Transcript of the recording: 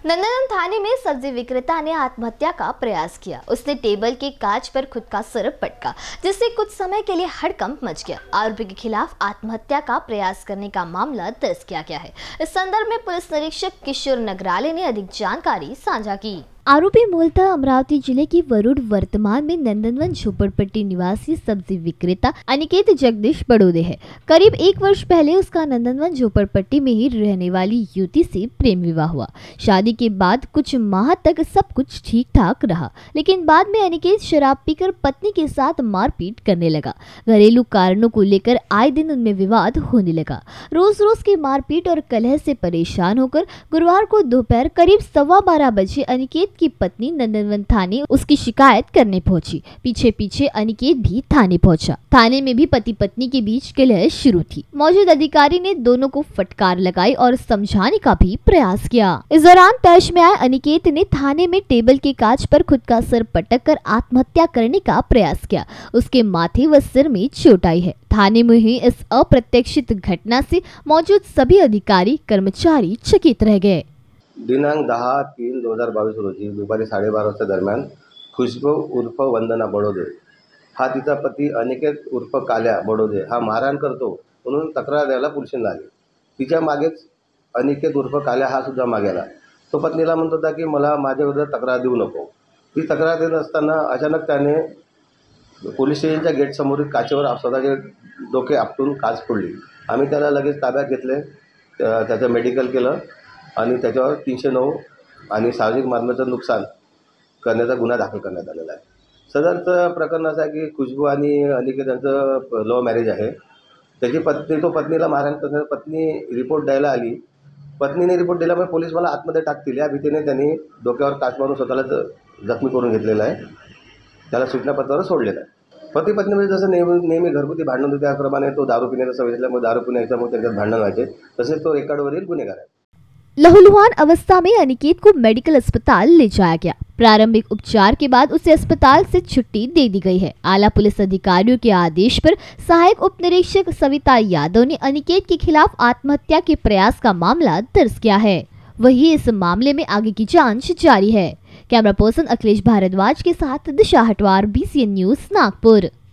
नंदनवन थाने में सब्जी विक्रेता ने आत्महत्या का प्रयास किया। उसने टेबल के कांच पर खुद का सिर पटका, जिससे कुछ समय के लिए हड़कंप मच गया। आरोपी के खिलाफ आत्महत्या का प्रयास करने का मामला दर्ज किया गया है। इस संदर्भ में पुलिस निरीक्षक किशोर नगराले ने अधिक जानकारी साझा की। आरोपी मूलतः अमरावती जिले की वरुड, वर्तमान में नंदनवन झोपड़पट्टी निवासी सब्जी विक्रेता अनिकेत जगदीश बड़ोदे है। करीब 1 वर्ष पहले उसका नंदनवन झोपड़पट्टी में ही रहने वाली युवती से प्रेम विवाह हुआ। शादी के बाद कुछ माह तक सब कुछ ठीक ठाक रहा, लेकिन बाद में अनिकेत शराब पीकर पत्नी के साथ मारपीट करने लगा। घरेलू कारणों को लेकर आए दिन उनमें विवाद होने लगा। रोज रोज की मारपीट और कलह से परेशान होकर गुरुवार को दोपहर करीब 12:15 बजे अनिकेत की पत्नी नंदनवन थाने उसकी शिकायत करने पहुंची। पीछे पीछे अनिकेत भी थाने पहुंचा। थाने में भी पति पत्नी के बीच कलह शुरू थी। मौजूद अधिकारी ने दोनों को फटकार लगाई और समझाने का भी प्रयास किया। इस दौरान तैश में आए अनिकेत ने थाने में टेबल के कांच पर खुद का सिर पटक कर आत्महत्या करने का प्रयास किया। उसके माथे व सिर में चोट आई है। थाने में हुई इस अप्रत्याशित घटना से मौजूद सभी अधिकारी कर्मचारी चकित रह गए। दिनांक 10/3/2022 रोजी दुपारी 12:30 वाजता दरम्यान खुशबू उर्फ वंदना बडोदे हा तिचा पती अनिकेत उर्फ काल्या बडोदे हा मारहाण करतो म्हणून तक्रार द्यायला पोलिसांना आली। तिच्या मागेच अनिकेत उर्फ काल्या हा सुद्धा मागे आला। तो पत्नीला म्हणत होता की मला माझ्या विरोधात तक्रार देऊ नको। ती तक्रार देत असताना अचानक त्याने पोलीस स्टेशनच्या गेटसमोरील काचेवर स्वतःचे डोके आपटून काच फोडली। आम्ही त्याला लगेच ताब्यात घेतले, त्याचं मेडिकल केलं आणि त्याच्यावर 309 आणि सार्वजनिक मालमत्तेचं नुकसान करण्याचा गुन्हा दाखल करण्यात आलेला आहे। सदरचं प्रकरण असं आहे की खुशबू आणि अनिकेत यांचं लव्ह मॅरेज आहे। त्याची पत्नीला मारहाण करण्यास पत्नी रिपोर्ट द्यायला आली। पत्नीने रिपोर्ट दिल्यामुळे पोलीस मला आतमध्ये टाकतील या भीतीने त्यांनी डोक्यावर काच मारून स्वतःलाच जखमी करून घेतलेला आहे। त्याला सूचनापत्रावर सोडलेलं आहे। पती पत्नीमध्ये जसं नेहमी घरगुती भांडण होते त्याप्रमाणे तो दारू पिण्याचा सवय असल्यामुळे दारू पिण्याच्यामुळे त्यांच्यात भांडण व्हायचे। तसेच तो रेकॉर्डवरील गुन्हेगार आहे। लहूलुहान अवस्था में अनिकेत को मेडिकल अस्पताल ले जाया गया। प्रारंभिक उपचार के बाद उसे अस्पताल से छुट्टी दे दी गई है। आला पुलिस अधिकारियों के आदेश पर सहायक उप निरीक्षक सविता यादव ने अनिकेत के खिलाफ आत्महत्या के प्रयास का मामला दर्ज किया है। वही इस मामले में आगे की जांच जारी है। कैमरा पर्सन अखिलेश भारद्वाज के साथ दिशा हटवार, BCN न्यूज, नागपुर।